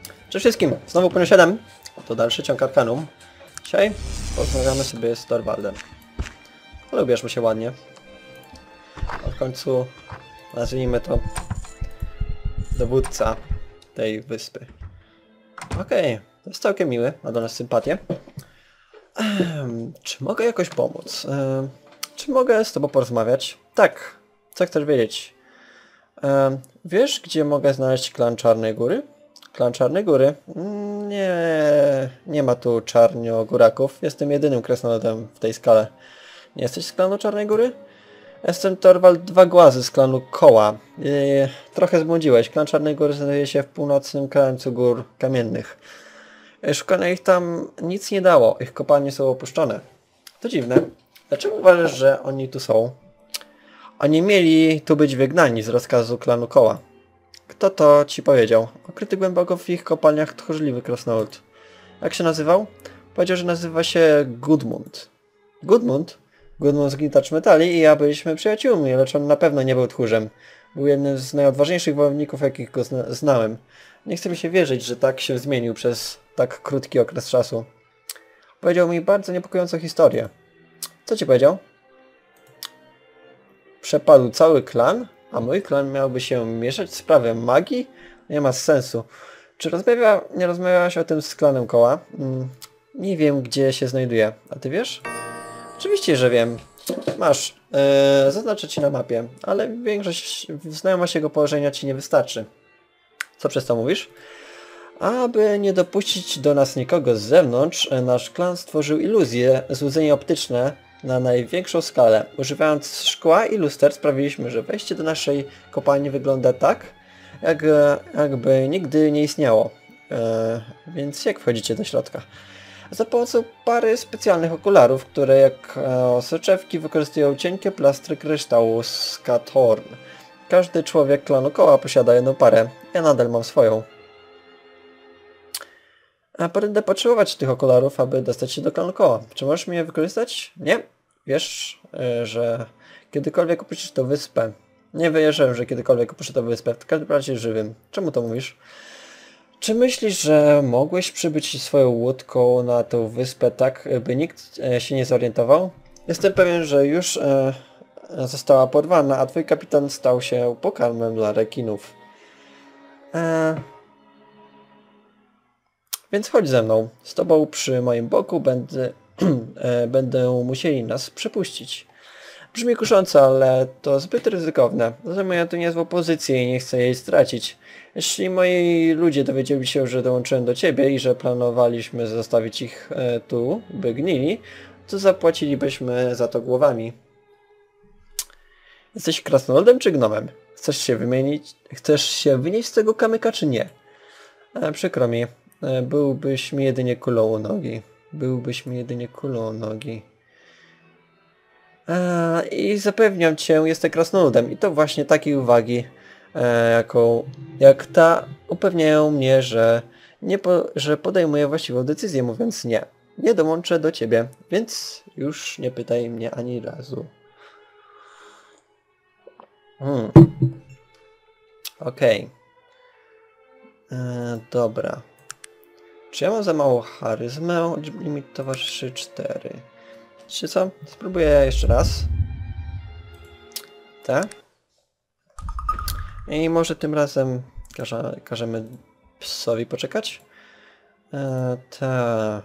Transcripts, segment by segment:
Cześć wszystkim, znowu Punio 7. To dalszy ciąg Arkanum. Dzisiaj porozmawiamy sobie z Thorvaldem. Ale ubierzmy się ładnie. A w końcu nazwijmy to dowódca tej wyspy. Okej, to jest całkiem miły, ma do nas sympatię. Czy mogę jakoś pomóc? Czy mogę z tobą porozmawiać? Tak, co chcesz wiedzieć? Wiesz, gdzie mogę znaleźć klan Czarnej Góry? Klan Czarnej Góry? Nie ma tu czarniogóraków. Jestem jedynym krasnoludem w tej skale. Nie jesteś z klanu Czarnej Góry? Jestem Thorvald Dwa Głazy z klanu Koła. Trochę zbłądziłeś. Klan Czarnej Góry znajduje się w północnym krańcu Gór Kamiennych. Szukanie ich tam nic nie dało. Ich kopalnie są opuszczone. To dziwne. Dlaczego uważasz, że oni tu są? Oni mieli tu być wygnani z rozkazu klanu Koła. Kto to ci powiedział? Ukryty głęboko w ich kopalniach tchórzliwy krasnolud. Jak się nazywał? Powiedział, że nazywa się Gudmund. Gudmund? Gudmund z Gnitacz Metali i ja byliśmy przyjaciółmi, lecz on na pewno nie był tchórzem. Był jednym z najodważniejszych wojowników, jakich go znałem. Nie chce mi się wierzyć, że tak się zmienił przez tak krótki okres czasu. Powiedział mi bardzo niepokojącą historię. Co ci powiedział? Przepadł cały klan? A mój klan miałby się mieszać w sprawę magii? Nie ma sensu. Czy nie rozmawiałaś o tym z klanem Koła? Nie wiem, gdzie się znajduje. A ty wiesz? Oczywiście, że wiem. Masz. Zaznaczę ci na mapie, ale większość znajomość jego położenia ci nie wystarczy. Co przez to mówisz? Aby nie dopuścić do nas nikogo z zewnątrz, nasz klan stworzył iluzje, złudzenie optyczne na największą skalę. Używając szkła i luster sprawiliśmy, że wejście do naszej kopalni wygląda tak, jakby nigdy nie istniało. Więc jak wchodzicie do środka? Za pomocą pary specjalnych okularów, które jak soczewki wykorzystują cienkie plastry kryształu z Kathorn. Każdy człowiek klanu Koła posiada jedną parę. Ja nadal mam swoją. A będę potrzebować tych okularów, aby dostać się do klanu Koła. Czy możesz mnie wykorzystać? Nie. Wiesz, że kiedykolwiek opuścisz tę wyspę. Nie wierzę, że kiedykolwiek opuszczę tę wyspę. W każdym razie żywym. Czemu to mówisz? Czy myślisz, że mogłeś przybyć swoją łódką na tę wyspę tak, by nikt się nie zorientował? Jestem pewien, że już została porwana, a twój kapitan stał się pokarmem dla rekinów. Więc chodź ze mną. Z tobą przy moim boku będą musieli nas przepuścić. Brzmi kusząco, ale to zbyt ryzykowne. Zajmuję tu niezłą pozycję i nie chcę jej stracić. Jeśli moi ludzie dowiedzieli się, że dołączyłem do ciebie i że planowaliśmy zostawić ich tu, by gnili, to zapłacilibyśmy za to głowami. Jesteś krasnoludem czy gnomem? Chcesz się wynieść z tego kamyka czy nie? Przykro mi. Byłbyś mi jedynie kulą u nogi. Byłbyś mi jedynie kulą u nogi. I zapewniam cię, jestem krasnoludem. I to właśnie takiej uwagi, jak ta, upewniają mnie, że podejmuję właściwą decyzję, mówiąc nie. Nie dołączę do ciebie, więc już nie pytaj mnie ani razu. Okej. Dobra. Czy ja mam za mało charyzmę? Limit towarzyszy 4. Czy co? Spróbuję jeszcze raz. Tak? I może tym razem każemy psowi poczekać? Tak.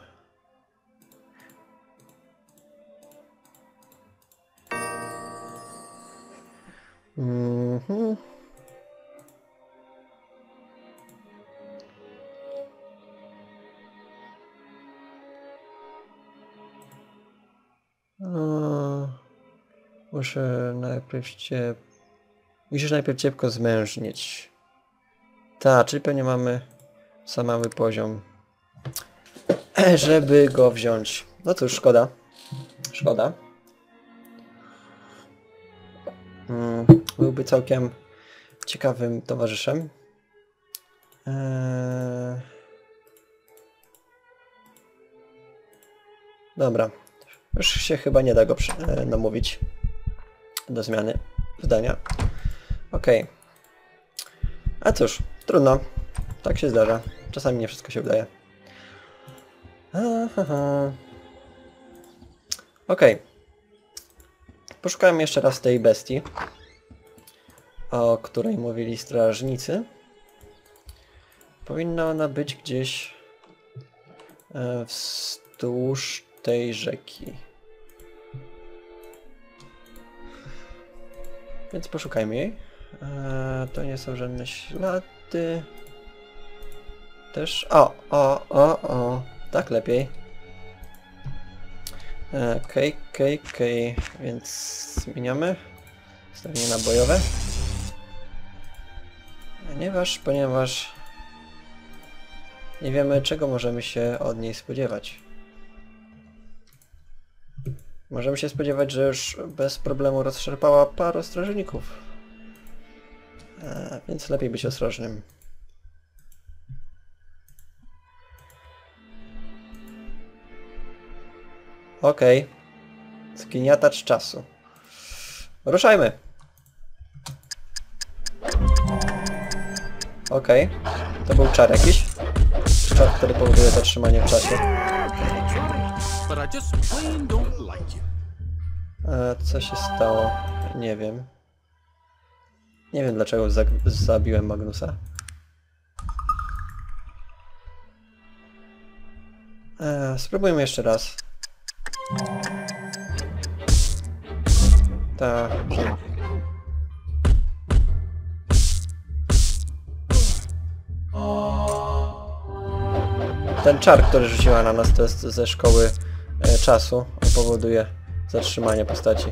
Musisz najpierw ciepło zmężnieć. Tak, czyli pewnie mamy za mały poziom, żeby go wziąć. No cóż, szkoda. Szkoda. Byłby całkiem ciekawym towarzyszem. Dobra. Już się chyba nie da go namówić do zmiany zdania. Okej. A cóż, trudno. Tak się zdarza. czasami nie wszystko się udaje. Okej. Poszukałem jeszcze raz tej bestii, o której mówili strażnicy. Powinna ona być gdzieś wzdłuż tej rzeki. Więc poszukajmy jej. To nie są żadne ślady. Też... O! Tak lepiej. Okej. Więc zmieniamy. Ustawienie na bojowe. Ponieważ nie wiemy, czego możemy się od niej spodziewać. Możemy się spodziewać, że już bez problemu rozszarpała paru strażników. Więc lepiej być ostrożnym. Okej. Zgniatacz czasu. Ruszajmy! Okej. To był czar jakiś. Czar, który powoduje zatrzymanie w czasie. Co się stało? Nie wiem. Nie wiem dlaczego zabiłem Magnusa. Spróbujmy jeszcze raz. Tak. Ten czar, który rzuciła na nas, to jest ze szkoły czasu. On powoduje zatrzymanie postaci.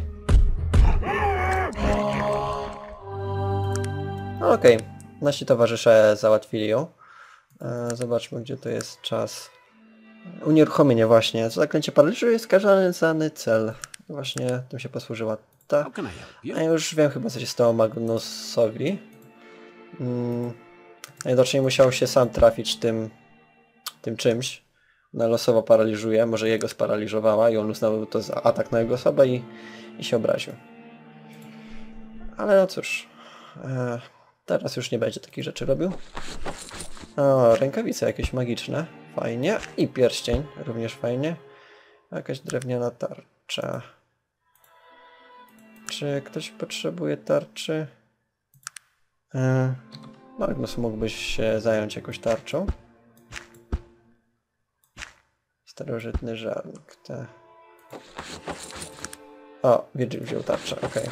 Okej. Nasi towarzysze załatwili ją. Zobaczmy, gdzie to jest czas. Unieruchomienie właśnie. Zaklęcie paraliżuje skazany cel. Właśnie tym się posłużyła ta. A już wiem chyba, co się stało Magnusowi. Najwidoczniej musiał się sam trafić tym czymś. Ona losowo paraliżuje. Może jego sparaliżowała i on uznał to za atak na jego osobę i się obraził. Ale no cóż. Teraz już nie będzie takich rzeczy robił. O, rękawice jakieś magiczne. Fajnie. I pierścień. Również fajnie. Jakaś drewniana tarcza. Czy ktoś potrzebuje tarczy? Magnus mógłbyś się zająć jakąś tarczą. Starożytny żarnik. O, Virgil wziął tarczę. Okej.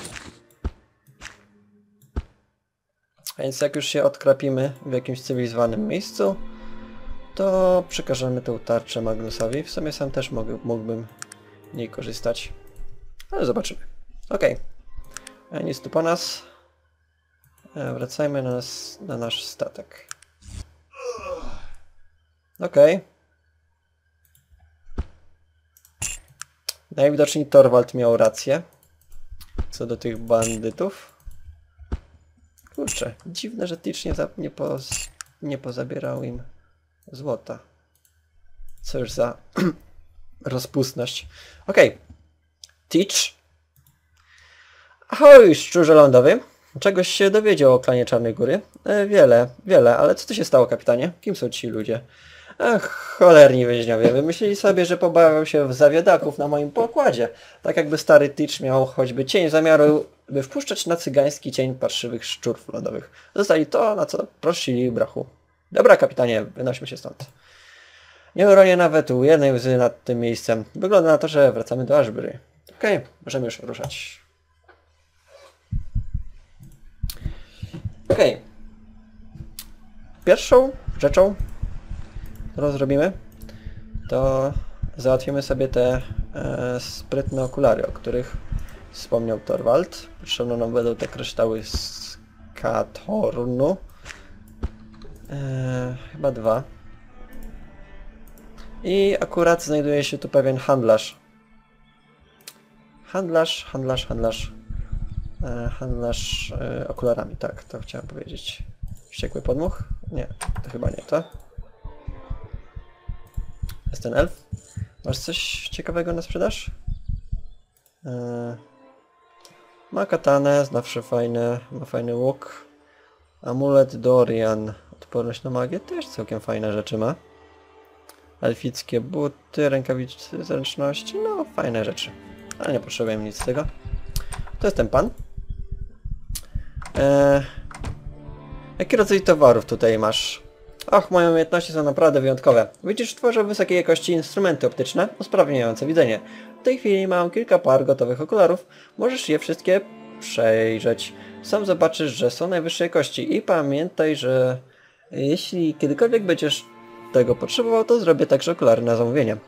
A więc jak już się odkrapimy w jakimś cywilizowanym miejscu, to przekażemy tę tarczę Magnusowi. W sumie sam też mógłbym z niej korzystać. Ale zobaczymy. Okej. Nic tu po nas. Wracajmy na nasz statek. Okej. Najwidoczniej Torvald miał rację co do tych bandytów. Kurczę, dziwne, że Teach nie pozabierał im złota. Co już za rozpustność. Okej. Teach. Ahoj, szczurze lądowy. Czegoś się dowiedział o klanie Czarnej Góry? Wiele, ale co tu się stało, kapitanie? Kim są ci ludzie? Ach, cholerni więźniowie. Wymyślili sobie, że pobawią się w zawiadaków na moim pokładzie. Tak jakby stary Teach miał choćby cień zamiaru, by wpuszczać na cygański cień parszywych szczurów lądowych. Zostali to, na co prosili brachu. Dobra, kapitanie, wynośmy się stąd. Nie uronię nawet jednej łzy nad tym miejscem. Wygląda na to, że wracamy do Ashbury. Okej, możemy już ruszać. Okej. Pierwszą rzeczą, którą zrobimy, to załatwimy sobie te sprytne okulary, o których wspomniał Torvald. Potrzebne nam będą te kryształy z Katornu. Chyba 2. I akurat znajduje się tu pewien handlarz. Handlarz okularami, tak, to chciałem powiedzieć. Wściekły podmuch? Nie, to chyba nie to. Jest ten elf. Masz coś ciekawego na sprzedaż? Ma katanę, zawsze fajne, ma fajny łuk. Amulet Dorian. Odporność na magię też całkiem fajne rzeczy ma. Elfickie buty, rękawice zręczności, no fajne rzeczy. Ale nie potrzebuję nic z tego. To jest ten pan. Jaki rodzaj towarów tutaj masz? Och, moje umiejętności są naprawdę wyjątkowe. Widzisz, tworzę wysokiej jakości instrumenty optyczne usprawniające widzenie. W tej chwili mam kilka par gotowych okularów. Możesz je wszystkie przejrzeć. Sam zobaczysz, że są najwyższej jakości i pamiętaj, że jeśli kiedykolwiek będziesz tego potrzebował, to zrobię także okulary na zamówienie.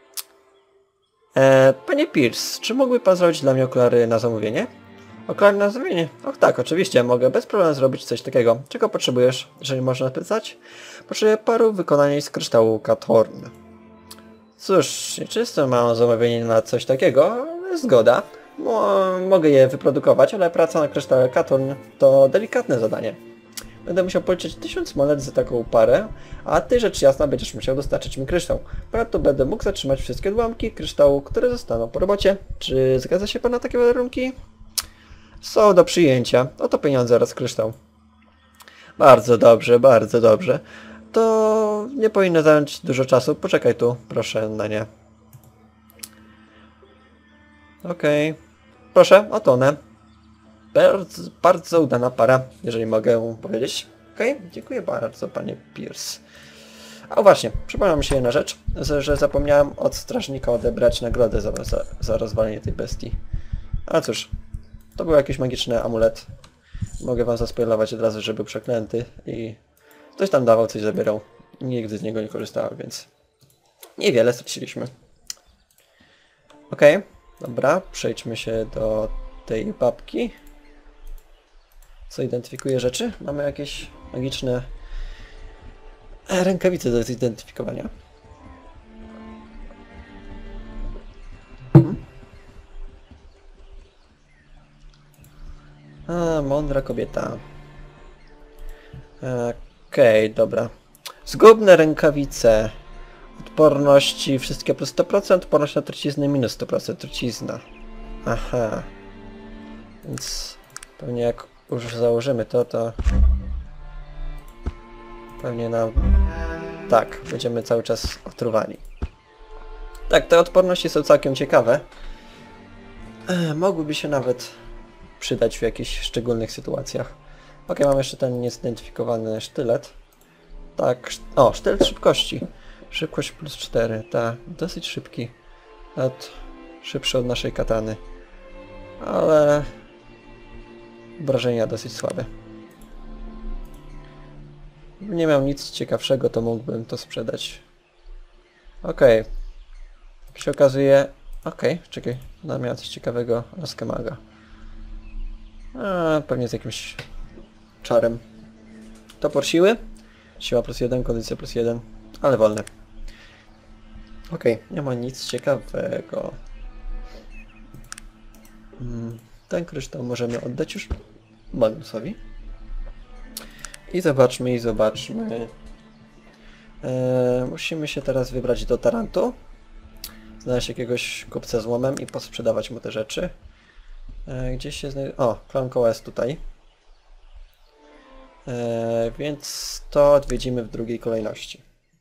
Panie Pierce, czy mógłby pan zrobić dla mnie okulary na zamówienie? Okulary na zamówienie? Och tak, oczywiście, mogę bez problemu zrobić coś takiego. Czego potrzebujesz, jeżeli można spytać? Potrzebuję paru wykonań z kryształu Kathorn. Cóż, nieczysto mam zamówienie na coś takiego, ale zgoda. Mogę je wyprodukować, ale praca na krysztale Kathorn to delikatne zadanie. Będę musiał policzyć 1000 monet za taką parę, a ty rzecz jasna będziesz musiał dostarczyć mi kryształ. Ponadto będę mógł zatrzymać wszystkie odłamki kryształu, które zostaną po robocie. Czy zgadza się pan na takie warunki? Są do przyjęcia. Oto pieniądze oraz kryształ. Bardzo dobrze, bardzo dobrze. To nie powinno zająć dużo czasu. Poczekaj tu, proszę na nie. Okej. Proszę, oto one. Bardzo udana para, jeżeli mogę powiedzieć. Okej, dziękuję bardzo, panie Pierce. A właśnie, przypomniała mi się jedna rzecz, że zapomniałem od strażnika odebrać nagrodę za rozwalenie tej bestii. A cóż, to był jakiś magiczny amulet. Mogę wam zaspoilować od razu, że był przeklęty i ktoś tam dawał, coś zabierał. Nigdy z niego nie korzystałem, więc niewiele straciliśmy. Okej, dobra, przejdźmy się do tej babki. Co identyfikuje rzeczy? Mamy jakieś magiczne rękawice do zidentyfikowania. A, mądra kobieta. Okej, dobra. Zgubne rękawice. Odporności wszystkie plus 100%, odporność na truciznę minus 100% trucizna. Aha. Więc pewnie jak już założymy to pewnie nam... Tak, będziemy cały czas otruwani. Tak, te odporności są całkiem ciekawe. Mogłyby się nawet przydać w jakichś szczególnych sytuacjach. Ok, mam jeszcze ten niezidentyfikowany sztylet. Tak, o, sztylet szybkości. Szybkość plus 4, tak, dosyć szybki. Nawet szybszy od naszej katany. Ale obrażenia dosyć słabe. Gdybym nie miał nic ciekawszego, to mógłbym to sprzedać. Okej. Jak się okazuje... Okej, czekaj. Ona miała coś ciekawego. Laskę maga. Pewnie z jakimś czarem. Topor siły. Siła plus 1, kondycja plus 1. Ale wolne. Okej, nie ma nic ciekawego. Ten kryształ możemy oddać już Magnusowi. I zobaczmy. Musimy się teraz wybrać do Tarantu. Znaleźć jakiegoś kupca z łomem i posprzedawać mu te rzeczy. Gdzieś się znajduje... O, klan koła jest tutaj. Więc to odwiedzimy w drugiej kolejności.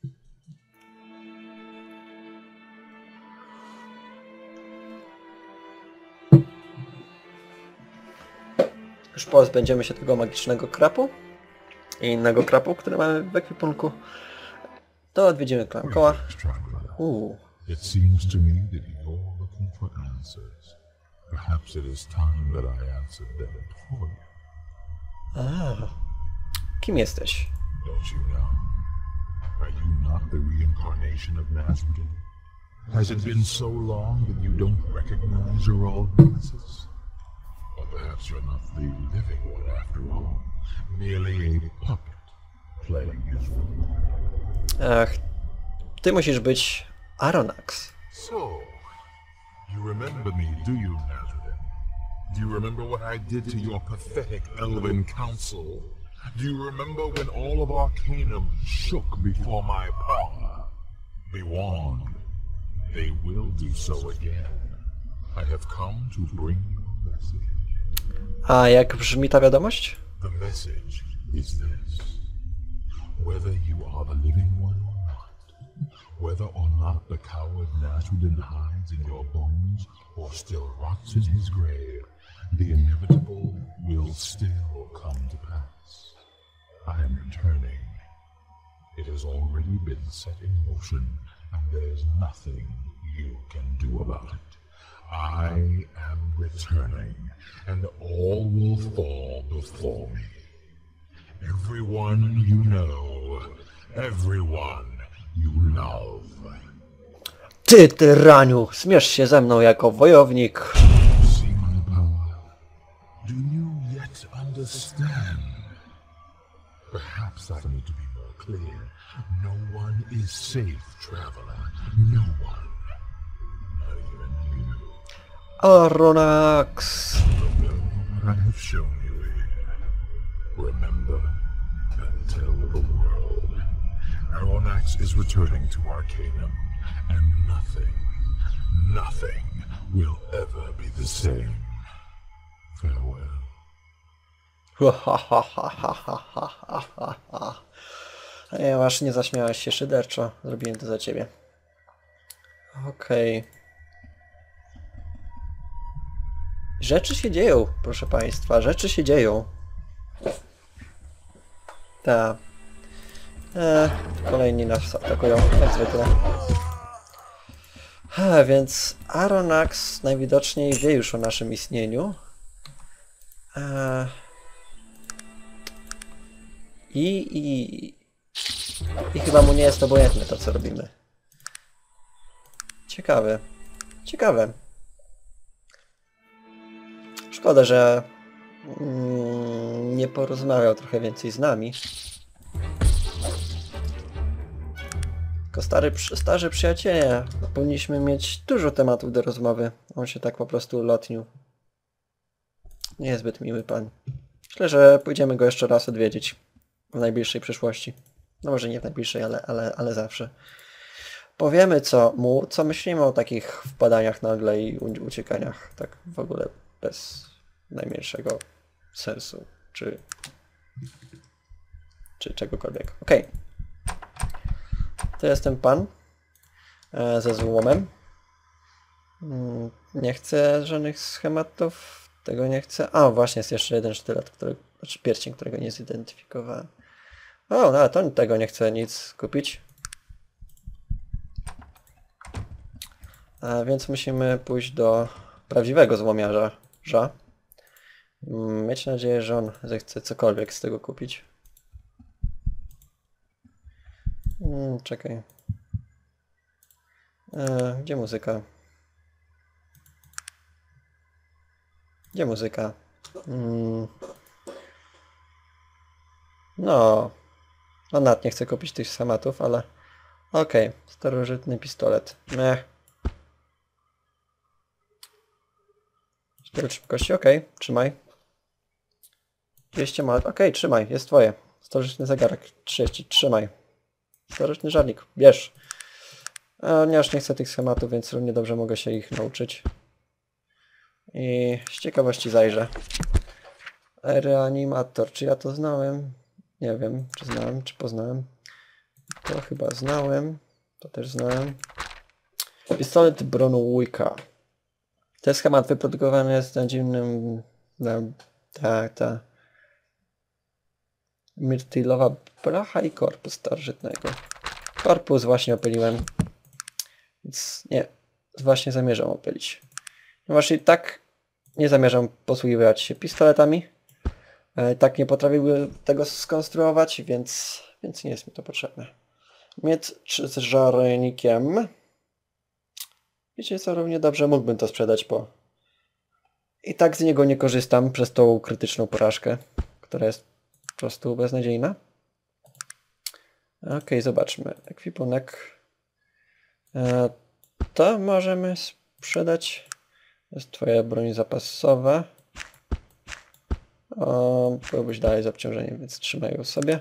Już pozbędziemy się tego magicznego krapu i innego krapu, który mamy w ekwipunku. To odwiedzimy klan koła. It seems to me that you're looking for answers. Perhaps it is time that I answered them for you. Kim jesteś? Don't you know? Are you not the reincarnation of Nazrudin? Has it been so long that you don't recognize your old nemesis? Or perhaps you're not the living one after all, merely a puppet playing his role. Ach, ty musisz być Aronax. So, you remember me, do you, Nazrudin? Do you remember what I did to your pathetic elven council? Do you remember when all of Arcanum shook before my power? Be warned, they will do so again. I have come to bring you a message. A jak brzmi ta wiadomość? The message is this. whether you are the living one or not, whether or not the coward Nasruddin hides in your bones or still rots in his grave, the inevitable will still come to pass. I am returning. It has already been set in motion, and there's nothing you can do about it. I am returning, and all will fall before me. Everyone you know, everyone you love. Ty, tyraniu! Zmierz się ze mną jako wojownik! See my power? Do you yet understand? Perhaps I need to be more clear. No one is safe, traveler. No one. Not even you. Aronax! Remember what I have shown you here. Remember and tell the world. Aronax is returning to Arcanum, and nothing will ever be the same. Farewell. Ja aż nie zaśmiałeś się szyderczo. Zrobiłem to za ciebie. Okej. Rzeczy się dzieją, proszę państwa. Rzeczy się dzieją. Ta. Kolejni nas atakują, jak zwykle. Więc Aronax najwidoczniej wie już o naszym istnieniu. I chyba mu nie jest obojętne to, co robimy. Ciekawe. Ciekawe. Szkoda, że nie porozmawiał trochę więcej z nami. Tylko starzy przyjaciele. Powinniśmy mieć dużo tematów do rozmowy. On się tak po prostu ulotnił. Niezbyt miły pan. Myślę, że pójdziemy go jeszcze raz odwiedzić. W najbliższej przyszłości. No może nie w najbliższej, ale zawsze. Powiemy co myślimy o takich wpadaniach nagle i uciekaniach. Tak w ogóle bez najmniejszego sensu. Czy czegokolwiek. Okej. To jest ten pan. Ze złomem. Nie chcę żadnych schematów. Tego nie chcę. A, właśnie jest jeszcze jeden sztylet, znaczy pierścień, którego nie zidentyfikowałem. O, no, to tego nie chcę nic kupić. Więc musimy pójść do prawdziwego złomiarza. Mieć nadzieję, że on zechce cokolwiek z tego kupić. Czekaj. Gdzie muzyka? Gdzie muzyka? No. On nawet nie chce kupić tych schematów, ale... Okej. Starożytny pistolet. 4 szybkości, okej. Trzymaj. 200 mat. Okej, trzymaj. Jest twoje. Starożytny zegarek. 30. Trzymaj. Starożytny żarnik. Bierz. Ja już nie chcę tych schematów, więc równie dobrze mogę się ich nauczyć. I z ciekawości zajrzę. Reanimator. Czy ja to znałem? Nie wiem, czy znałem, czy poznałem. To chyba znałem. To też znałem. Pistolet Bronwicka. To jest schemat wyprodukowany z dziwnym... Tak. Mirtylowa blacha i korpus starożytnego. Korpus właśnie opyliłem. Więc nie. Właśnie zamierzam opylić. Ponieważ i tak nie zamierzam posługiwać się pistoletami. Tak nie potrafiłby tego skonstruować, więc nie jest mi to potrzebne. Miecz z żarnikiem. Wiecie co, równie dobrze mógłbym to sprzedać po... I tak z niego nie korzystam przez tą krytyczną porażkę, która jest po prostu beznadziejna. Okej, zobaczmy. Ekwipunek. To możemy sprzedać. To jest twoja broń zapasowa. Byłbyś dalej z obciążeniem, więc trzymaj ją sobie.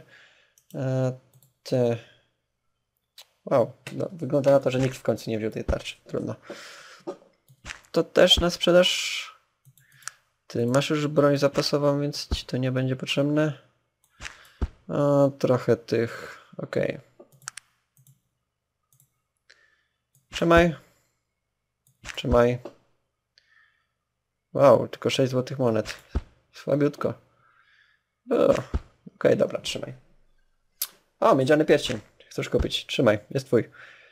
Wow, no, wygląda na to, że nikt w końcu nie wziął tej tarczy. Trudno. To też na sprzedaż. Ty masz już broń zapasową, więc ci to nie będzie potrzebne. Trochę tych... Okej. Trzymaj. Trzymaj. Wow, tylko 6 złotych monet. Słabiutko. Okej, dobra, trzymaj. O, miedziany pierścień. Chcesz kupić? Trzymaj, jest twój.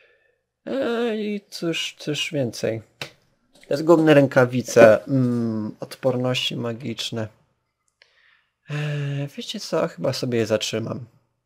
I cóż więcej. Jest gumne rękawice. Odporności magiczne. Wiecie co? Chyba sobie je zatrzymam.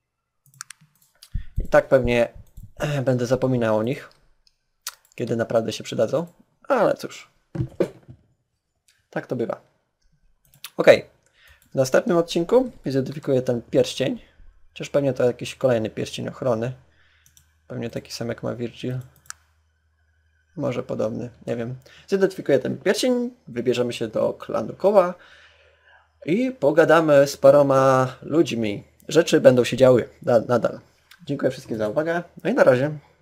I tak pewnie będę zapominał o nich. Kiedy naprawdę się przydadzą. Ale cóż. Tak to bywa. Okej. W następnym odcinku zidentyfikuję ten pierścień. Chociaż pewnie to jakiś kolejny pierścień ochrony. Pewnie taki sam jak ma Virgil. Może podobny, nie wiem. Zidentyfikuję ten pierścień, wybierzemy się do klanu Koła i pogadamy z paroma ludźmi. Rzeczy będą się działy nadal. Dziękuję wszystkim za uwagę. No i na razie.